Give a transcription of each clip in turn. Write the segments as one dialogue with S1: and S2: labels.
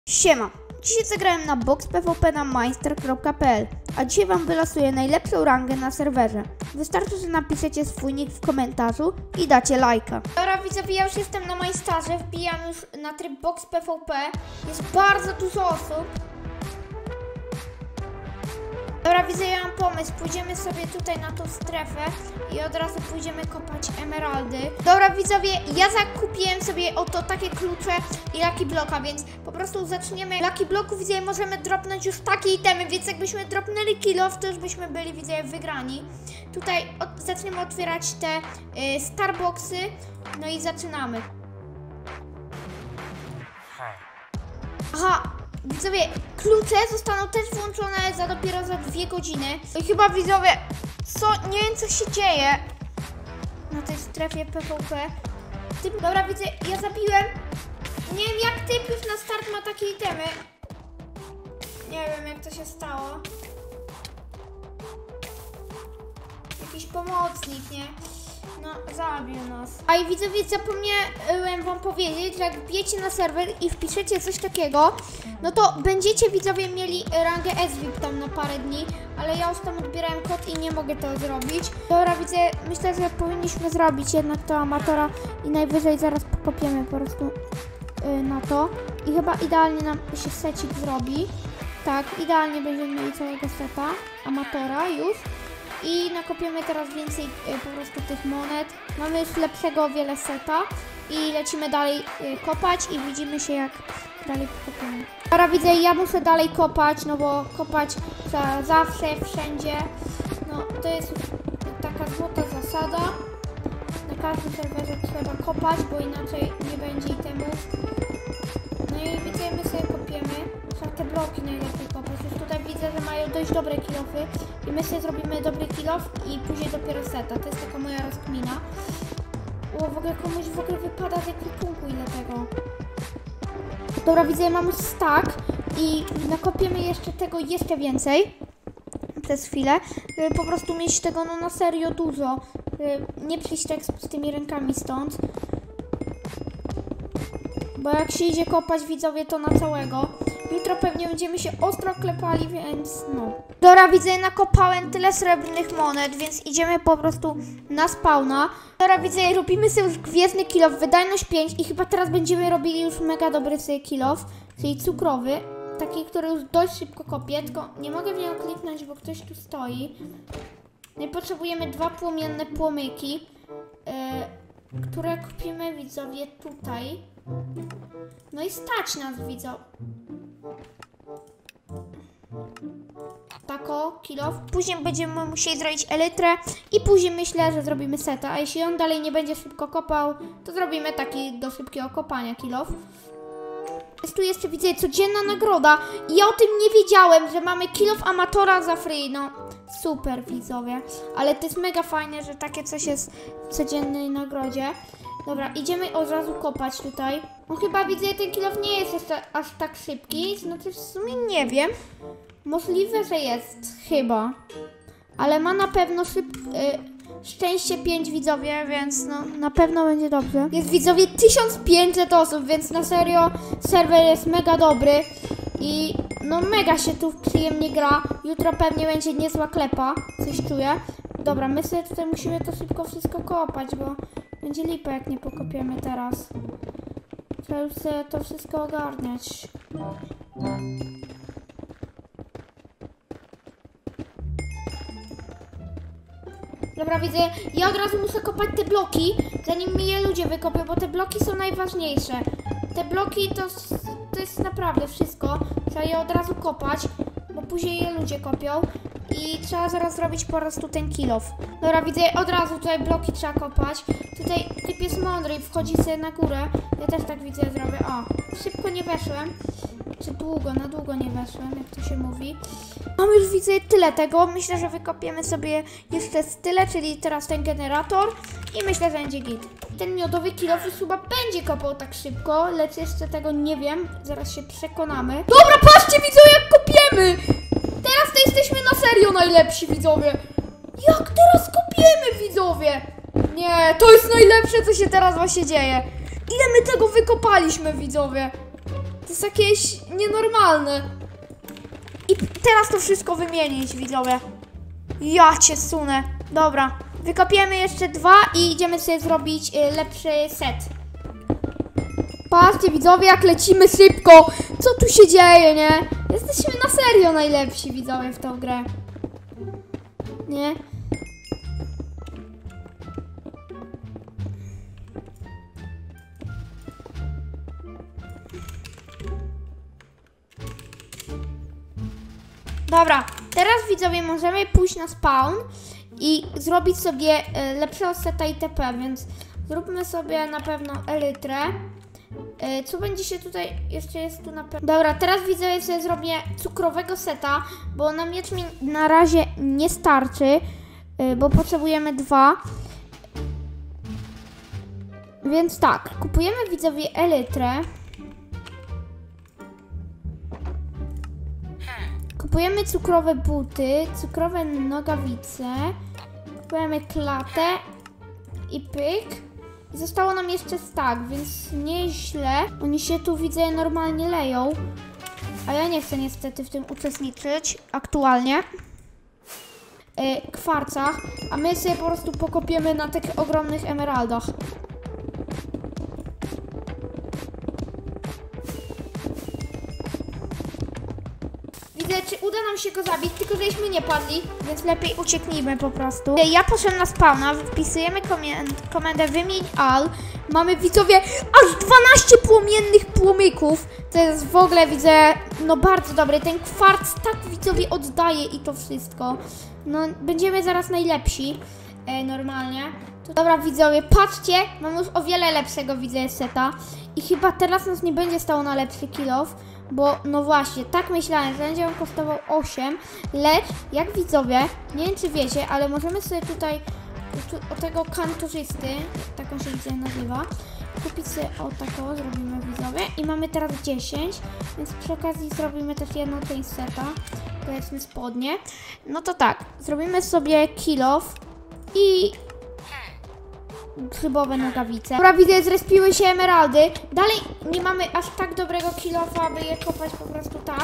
S1: Siema, dzisiaj zagrałem na boxpvp na mainster.pl, a dzisiaj wam wylosuję najlepszą rangę na serwerze. Wystarczy, że napiszecie swój nick w komentarzu i dacie lajka. Dobra widzowie, ja już jestem na Majstarze, wbijam już na tryb boxpvp, jest bardzo dużo osób. Dobra widzę, ja mam pomysł, pójdziemy sobie tutaj na tą strefę i od razu pójdziemy kopać emeraldy. Dobra widzowie, ja zakupiłem sobie oto takie klucze i Lucky Blocka, więc po prostu zaczniemy. Lucky Blocku widzę, możemy dropnąć już takie itemy, więc jakbyśmy dropnęli kill off, to już byśmy byli widzę wygrani. Tutaj zaczniemy otwierać te starboxy, no i zaczynamy. Aha! Widzowie, klucze zostaną też włączone dopiero za 2 godziny. I chyba widzowie, nie wiem co się dzieje na tej strefie PvP. Dobra widzę, ja zabiłem. Nie wiem jak typ już na start ma takie itemy. Nie wiem jak to się stało. Jakiś pomocnik, nie? No, zabił nas. A i widzowie, zapomniałem wam powiedzieć, że jak wbijecie na serwer i wpiszecie coś takiego, no to będziecie widzowie mieli rangę SVIP tam na parę dni, ale ja już tam odbierałem kod i nie mogę to zrobić. Dobra, widzę, myślę, że powinniśmy zrobić jednak to amatora i najwyżej zaraz pokopiemy po prostu na to. I chyba idealnie nam się secik zrobi. Tak, idealnie będziemy mieli całego seta amatora już. I nakopiemy teraz więcej po prostu tych monet. Mamy już lepszego o wiele seta. I lecimy dalej kopać i widzimy się jak dalej pokopiemy. Teraz widzę, ja muszę dalej kopać, no bo kopać zawsze, wszędzie. No to jest taka złota zasada. Na każdym serwerze trzeba kopać, bo inaczej nie będzie itemów. No i widzę, my sobie kopiemy. Trzeba te bloki najlepiej kopać. Już tutaj widzę, że mają dość dobre kill-offy. I my sobie zrobimy dobry kill-off i później dopiero seta. To jest taka moja rozkmina. O, w ogóle komuś wypada z ekwipunku ile tego. Dobra, widzę, mam już stack i nakopiemy jeszcze tego jeszcze więcej. Przez chwilę, żeby po prostu mieć tego no na serio dużo. Nie przyjść tak z tymi rękami stąd. Bo jak się idzie kopać widzowie to na całego. Jutro pewnie będziemy się ostro klepali, więc no. Dobra, widzę, nakopałem tyle srebrnych monet, więc idziemy po prostu na spawna. Dobra, widzę, robimy sobie już gwiezdny kill off, wydajność 5 i chyba teraz będziemy robili już mega dobry sobie kill off, czyli cukrowy. Taki, który już dość szybko kopie, tylko nie mogę w nią kliknąć, bo ktoś tu stoi. No i potrzebujemy 2 płomienne płomyki, które kupimy widzowie tutaj. No i stać nas widzą. Tako, kill off. Później będziemy musieli zrobić elytrę i później myślę, że zrobimy seta. A jeśli on dalej nie będzie szybko kopał, to zrobimy taki do szybkiego kopania kill off. Jest tu jeszcze, widzę, codzienna nagroda i ja o tym nie wiedziałem, że mamy kill off amatora za free, no super widzowie, ale to jest mega fajne, że takie coś jest w codziennej nagrodzie. Dobra, idziemy od razu kopać tutaj. No chyba widzę, ten kill off nie jest jeszcze aż tak szybki, znaczy w sumie nie wiem. Możliwe, że jest, chyba. Ale ma na pewno szczęście 5 widzowie, więc no na pewno będzie dobrze. Jest widzowie 1500 osób, więc na serio serwer jest mega dobry. I no mega się tu przyjemnie gra. Jutro pewnie będzie niezła klepa, coś czuję. Dobra, my sobie tutaj musimy to szybko wszystko kopać, bo będzie lipa jak nie pokopiemy teraz. Trzeba już sobie to wszystko ogarniać. Dobra, widzę, ja od razu muszę kopać te bloki, zanim mi je ludzie wykopią, bo te bloki są najważniejsze. Te bloki to jest naprawdę wszystko. Trzeba je od razu kopać, bo później je ludzie kopią. I trzeba zaraz zrobić po prostu ten kill off. Dobra, widzę, od razu tutaj bloki trzeba kopać. Tutaj typ jest mądry i wchodzi sobie na górę. Ja też tak widzę, zrobię. O, szybko nie weszłem. Czy długo, na długo nie weszłem, jak to się mówi. Mam już widzę tyle tego. Myślę, że wykopiemy sobie jeszcze tyle, czyli teraz ten generator. I myślę, że będzie git. Ten miodowy kill off już chyba będzie kopał tak szybko, lecz jeszcze tego nie wiem. Zaraz się przekonamy. Dobra, patrzcie widzowie, jak kopiemy! Teraz to jesteśmy na serio najlepsi widzowie. Jak teraz kopiemy widzowie? Nie, to jest najlepsze, co się teraz właśnie dzieje. Ile my tego wykopaliśmy widzowie? jest jakieś nienormalne. I teraz to wszystko wymienić, widzowie. Ja cię sunę. Dobra, wykopiemy jeszcze 2 i idziemy sobie zrobić lepszy set. Patrzcie, widzowie, jak lecimy szybko. Co tu się dzieje, nie? Jesteśmy na serio najlepsi, widzowie, w tą grę. Nie? Dobra, teraz widzowie możemy pójść na spawn i zrobić sobie lepszego seta itp, więc zróbmy sobie na pewno elytrę. Co będzie się tutaj, jeszcze jest tu na pewno. Dobra, teraz widzowie sobie zrobię cukrowego seta, bo na miecz mi na razie nie starczy, bo potrzebujemy 2. Więc tak, kupujemy widzowie elytrę. Kupujemy cukrowe buty, cukrowe nogawice, kupujemy klatę i pyk. Zostało nam jeszcze stack, więc nieźle. Oni się tu, widzę, normalnie leją, a ja nie chcę niestety w tym uczestniczyć aktualnie. Kwarcach, a my sobie po prostu pokopiemy na tych ogromnych emeraldach. Czy uda nam się go zabić, tylko żeśmy nie padli, więc lepiej ucieknijmy po prostu. Ja poszedłem na spawna, wpisujemy komendę wymień all. Mamy, widzowie, aż 12 płomiennych płomyków. To jest w ogóle, widzę, no bardzo dobry. Ten kwarc tak, widzowie, oddaje i to wszystko. No, będziemy zaraz najlepsi, normalnie. Dobra, widzowie, patrzcie, mam już o wiele lepszego, widzę, seta. I chyba teraz nas nie będzie stało na lepszy kill off. Bo, no właśnie, tak myślałem, że będzie on kosztował 8, lecz, jak widzowie, nie wiem czy wiecie, ale możemy sobie tutaj o tego kantorzysty, tak on się widzę nazywa, kupić sobie o taką, zrobimy, widzowie, i mamy teraz 10, więc przy okazji zrobimy też jedną część seta, powiedzmy spodnie. No to tak, zrobimy sobie kill off i grzybowe nogawice. Dobra, widzę, zrespiły się emeraldy. Dalej nie mamy aż tak dobrego kill-offa, aby je kopać po prostu tak.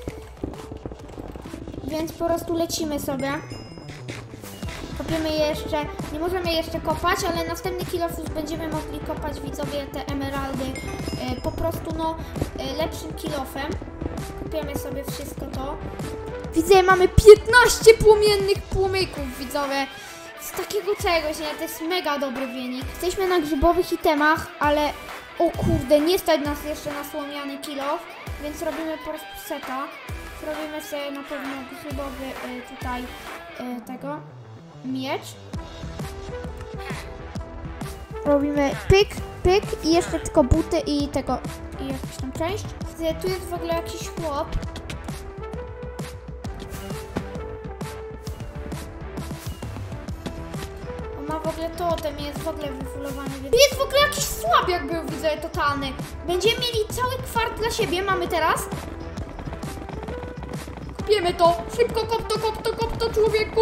S1: Więc po prostu lecimy sobie. Kopiemy jeszcze, nie możemy jeszcze kopać, ale następny kill-off już będziemy mogli kopać, widzowie, te emeraldy po prostu, no, lepszym kill-offem. Kopiemy sobie wszystko to. Widzę, mamy 15 płomiennych płomyków, widzowie. Z takiego czegoś, nie? To jest mega dobry wynik. Jesteśmy na grzybowych itemach, ale o kurde, nie stać nas jeszcze na słomiany kill-off, więc robimy po prostu seta. Zrobimy sobie na pewno grzybowy tutaj tego miecz. Robimy pyk, pyk i jeszcze tylko buty i tego, i jakąś tam część. Tu jest w ogóle jakiś chłop. Ma w ogóle totem, jest w ogóle wyfulowany. Jest w ogóle jakiś słabiak był, widzę, totalny. Będziemy mieli cały kwart dla siebie, mamy teraz. Kupiemy to. Szybko, kop to, człowieku.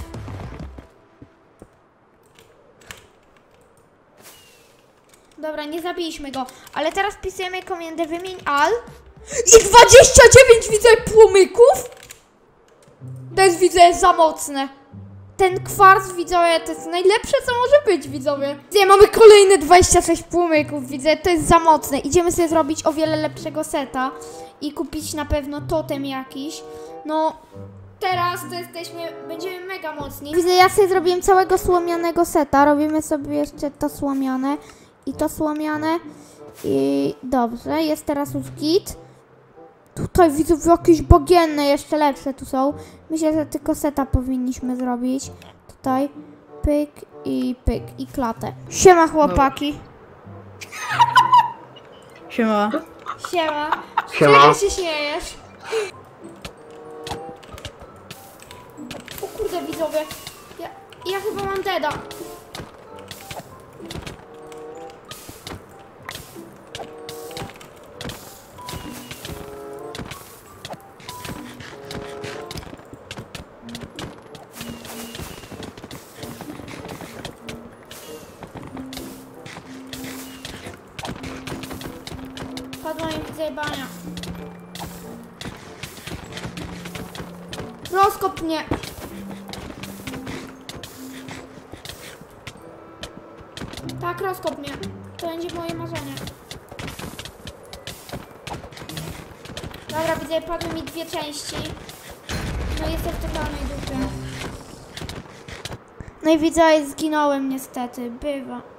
S1: Dobra, nie zabiliśmy go. Ale teraz wpisujemy komendę wymień all. I 29, widzę, płomyków. To jest, widzę, za mocne. Ten kwarc, widzowie, to jest najlepsze, co może być, widzowie. Widzę, mamy kolejne 26 płomyków, widzę, to jest za mocne. Idziemy sobie zrobić o wiele lepszego seta i kupić na pewno totem jakiś. No, teraz to jesteśmy, będziemy mega mocni. Widzę, ja sobie zrobiłem całego słomianego seta. Robimy sobie jeszcze to słomiane i to słomiane. I dobrze, jest teraz już git. Tutaj widzę jakieś bagienne, jeszcze lepsze tu są. Myślę, że tylko seta powinniśmy zrobić. Tutaj pyk i klatę. Siema, chłopaki.
S2: Siema.
S1: Siema.
S3: Siema.
S1: Czego się śmiejesz? O kurde, widzowie. Ja chyba mam deda. Padła mi, widzę, zajebania. Rozkop mnie. Tak, rozkop mnie. To będzie moje marzenie. Dobra, widzę, padły mi 2 części. No jestem w totalnej dupie. No i widzę, zginąłem niestety. Bywa.